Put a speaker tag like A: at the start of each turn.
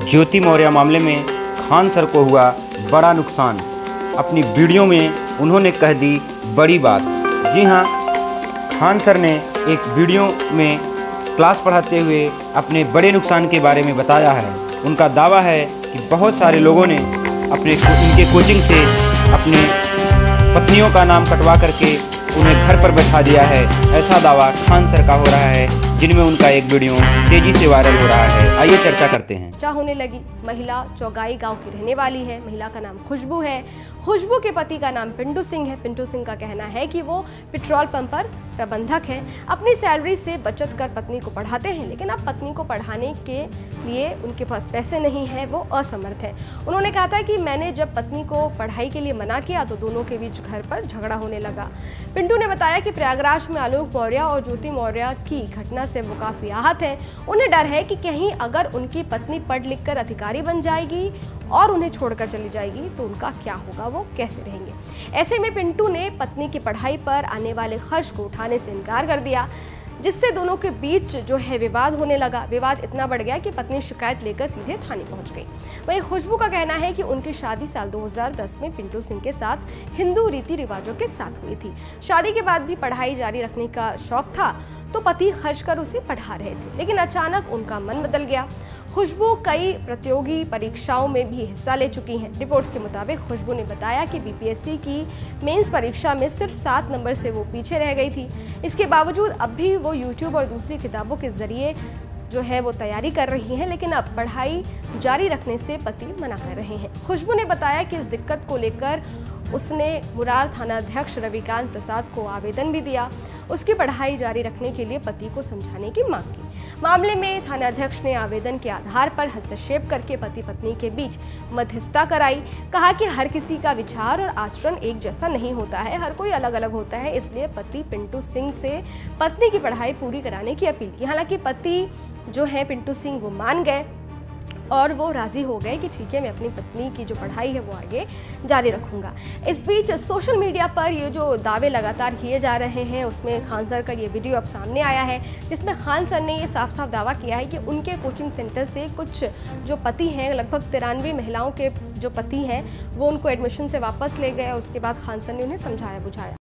A: ज्योति मौर्य मामले में खान सर को हुआ बड़ा नुकसान। अपनी वीडियो में उन्होंने कह दी बड़ी बात। जी हां, खान सर ने एक वीडियो में क्लास पढ़ाते हुए अपने बड़े नुकसान के बारे में बताया है। उनका दावा है कि बहुत सारे लोगों ने इनके कोचिंग से अपने पत्नियों का नाम कटवा करके उन्हें घर पर बैठा दिया है। ऐसा दावा खान सर का हो रहा है, जिनमें उनका एक वीडियो तेजी से वायरल हो रहा है। आइए चर्चा करते हैं।
B: चर्चा होने लगी। महिला चौगाई गांव की रहने वाली है। महिला का नाम खुशबू है। खुशबू के पति का नाम पिंटू सिंह है। पिंटू सिंह का कहना है कि वो पेट्रोल पंप पर प्रबंधक है। अपनी सैलरी से बचत कर पत्नी को पढ़ाते हैं, लेकिन अब पत्नी को पढ़ाने के लिए उनके पास पैसे नहीं है, वो असमर्थ है। उन्होंने कहा था कि मैंने जब पत्नी को पढ़ाई के लिए मना किया तो दोनों के बीच घर पर झगड़ा होने लगा। पिंटू ने बताया कि प्रयागराज में आलोक मौर्य और ज्योति मौर्य की घटना से वो काफी आहत हैं। उन्हें डर है कि कहीं अगर उनकी पत्नी पढ़ लिख कर अधिकारी बन जाएगी और उन्हें छोड़कर चली जाएगी तो उनका क्या होगा, वो कैसे रहेंगे। ऐसे में पिंटू ने पत्नी की पढ़ाई पर आने वाले खर्च को उठाने से इनकार कर दिया, जिससे दोनों के बीच जो है विवाद होने लगा। विवाद इतना बढ़ गया कि पत्नी शिकायत लेकर सीधे थाने पहुंच गई। वहीं खुशबू का कहना है कि उनकी शादी साल 2010 में पिंटू सिंह के साथ हिंदू रीति रिवाजों के साथ हुई थी। शादी के बाद भी पढ़ाई जारी रखने का शौक था तो पति खर्च कर उसे पढ़ा रहे थे, लेकिन अचानक उनका मन बदल गया। खुशबू कई प्रतियोगी परीक्षाओं में भी हिस्सा ले चुकी हैं। रिपोर्ट्स के मुताबिक खुशबू ने बताया कि बीपीएससी की मेंस परीक्षा में सिर्फ 7 नंबर से वो पीछे रह गई थी। इसके बावजूद अब भी वो यूट्यूब और दूसरी किताबों के जरिए जो है वो तैयारी कर रही हैं, लेकिन अब पढ़ाई जारी रखने से पति मना कर रहे हैं। खुशबू ने बताया कि इस दिक्कत को लेकर उसने मुरार थानाध्यक्ष रविकांत प्रसाद को आवेदन भी दिया। उसकी पढ़ाई जारी रखने के लिए पति को समझाने की मांग की। मामले में थानाध्यक्ष ने आवेदन के आधार पर हस्तक्षेप करके पति पत्नी के बीच मध्यस्थता कराई। कहा कि हर किसी का विचार और आचरण एक जैसा नहीं होता है, हर कोई अलग अलग होता है, इसलिए पति पिंटू सिंह से पत्नी की पढ़ाई पूरी कराने की अपील की। हालांकि पति जो है पिंटू सिंह वो मान गए और वो राजी हो गए कि ठीक है, मैं अपनी पत्नी की जो पढ़ाई है वो आगे जारी रखूंगा। इस बीच सोशल मीडिया पर ये जो दावे लगातार किए जा रहे हैं, उसमें खान सर का ये वीडियो अब सामने आया है, जिसमें खान सर ने ये साफ साफ दावा किया है कि उनके कोचिंग सेंटर से कुछ जो पति हैं, लगभग 93 महिलाओं के जो पति हैं, वो उनको एडमिशन से वापस ले गए और उसके बाद खान सर ने उन्हें समझाया बुझाया।